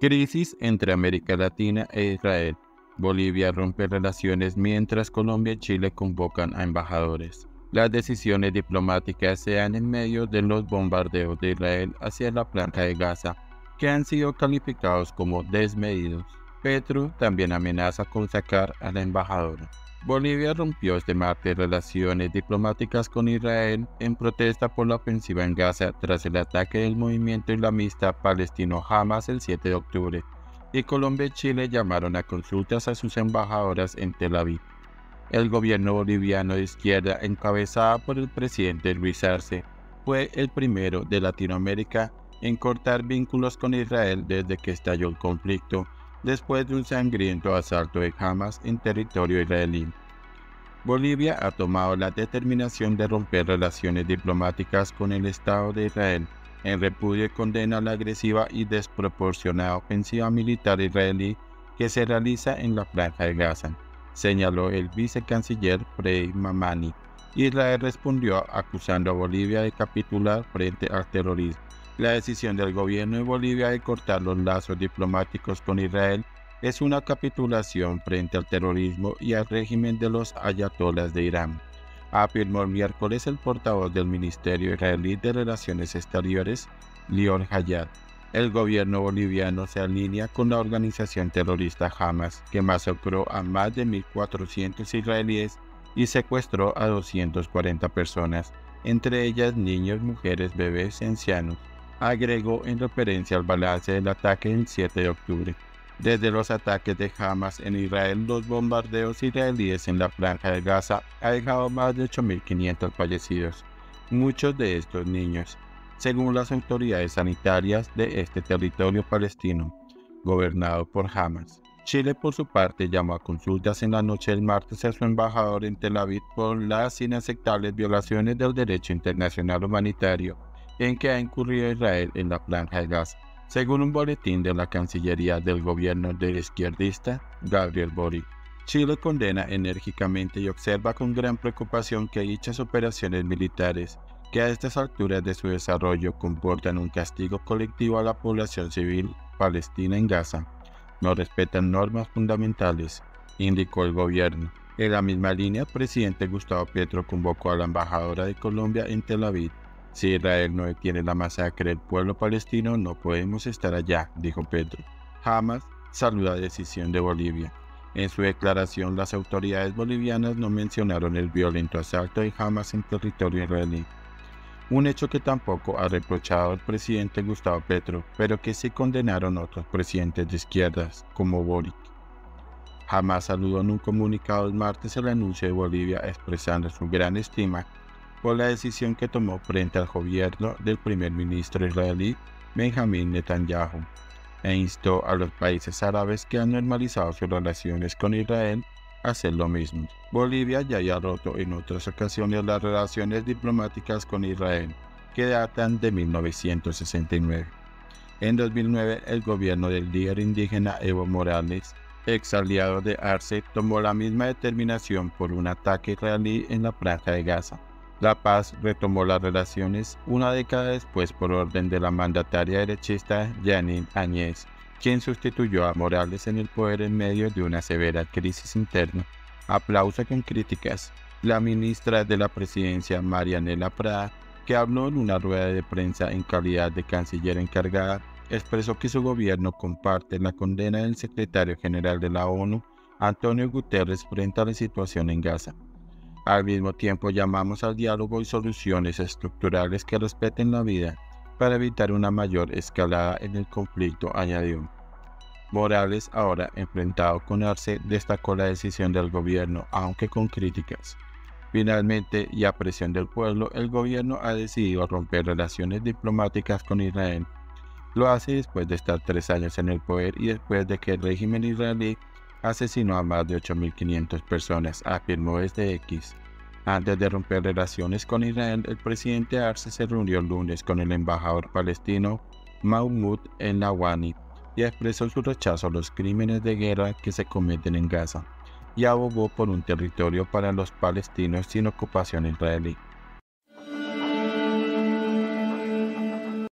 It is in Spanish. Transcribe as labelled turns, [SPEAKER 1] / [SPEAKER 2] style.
[SPEAKER 1] Crisis entre América Latina e Israel. Bolivia rompe relaciones mientras Colombia y Chile convocan a embajadores. Las decisiones diplomáticas se dan en medio de los bombardeos de Israel hacia la Franja de Gaza, que han sido calificados como desmedidos. Petro también amenaza con sacar a la embajadora. Bolivia rompió este martes relaciones diplomáticas con Israel en protesta por la ofensiva en Gaza tras el ataque del movimiento islamista palestino Hamas el 7 de octubre, y Colombia y Chile llamaron a consultas a sus embajadoras en Tel Aviv. El gobierno boliviano de izquierda, encabezado por el presidente Luis Arce, fue el primero de Latinoamérica en cortar vínculos con Israel desde que estalló el conflicto, después de un sangriento asalto de Hamas en territorio israelí. Bolivia ha tomado la determinación de romper relaciones diplomáticas con el Estado de Israel, en repudio y condena la agresiva y desproporcionada ofensiva militar israelí que se realiza en la Franja de Gaza, señaló el vicecanciller Frei Mamani. Israel respondió acusando a Bolivia de capitular frente al terrorismo. La decisión del gobierno de Bolivia de cortar los lazos diplomáticos con Israel es una capitulación frente al terrorismo y al régimen de los ayatolás de Irán, afirmó el miércoles el portavoz del Ministerio Israelí de Relaciones Exteriores, Lior Hayat. El gobierno boliviano se alinea con la organización terrorista Hamas, que masacró a más de 1.400 israelíes y secuestró a 240 personas, entre ellas niños, mujeres, bebés y ancianos, agregó en referencia al balance del ataque del 7 de octubre. Desde los ataques de Hamas en Israel, los bombardeos israelíes en la Franja de Gaza han dejado más de 8.500 fallecidos, muchos de estos niños, según las autoridades sanitarias de este territorio palestino, gobernado por Hamas. Chile, por su parte, llamó a consultas en la noche del martes a su embajador en Tel Aviv por las inaceptables violaciones del derecho internacional humanitario en que ha incurrido Israel en la Franja de Gaza, según un boletín de la Cancillería del gobierno del izquierdista Gabriel Boric. Chile condena enérgicamente y observa con gran preocupación que dichas operaciones militares, que a estas alturas de su desarrollo comportan un castigo colectivo a la población civil palestina en Gaza, no respetan normas fundamentales, indicó el gobierno. En la misma línea, el presidente Gustavo Petro convocó a la embajadora de Colombia en Tel Aviv. Si Israel no detiene la masacre del pueblo palestino, no podemos estar allá, dijo Petro. Hamas saluda la decisión de Bolivia. En su declaración, las autoridades bolivianas no mencionaron el violento asalto de Hamas en territorio israelí, un hecho que tampoco ha reprochado el presidente Gustavo Petro, pero que sí condenaron otros presidentes de izquierdas, como Boric. Hamas saludó en un comunicado el martes el anuncio de Bolivia expresando su gran estima por la decisión que tomó frente al gobierno del primer ministro israelí Benjamin Netanyahu, e instó a los países árabes que han normalizado sus relaciones con Israel a hacer lo mismo. Bolivia ya haya roto en otras ocasiones las relaciones diplomáticas con Israel, que datan de 1969. En 2009, el gobierno del líder indígena Evo Morales, ex aliado de Arce, tomó la misma determinación por un ataque israelí en la Franja de Gaza. La Paz retomó las relaciones una década después por orden de la mandataria derechista Jeanine Áñez, quien sustituyó a Morales en el poder en medio de una severa crisis interna. Aplauso con críticas. La ministra de la Presidencia, Marianela Prada, que habló en una rueda de prensa en calidad de canciller encargada, expresó que su gobierno comparte la condena del secretario general de la ONU, Antonio Guterres, frente a la situación en Gaza. Al mismo tiempo, llamamos al diálogo y soluciones estructurales que respeten la vida para evitar una mayor escalada en el conflicto, añadió. Morales, ahora enfrentado con Arce, destacó la decisión del gobierno, aunque con críticas. Finalmente, y a presión del pueblo, el gobierno ha decidido romper relaciones diplomáticas con Israel. Lo hace después de estar 3 años en el poder y después de que el régimen israelí asesinó a más de 8.500 personas, afirmó desde X. Antes de romper relaciones con Israel, el presidente Arce se reunió el lunes con el embajador palestino Mahmoud El-Nawani y expresó su rechazo a los crímenes de guerra que se cometen en Gaza y abogó por un territorio para los palestinos sin ocupación israelí.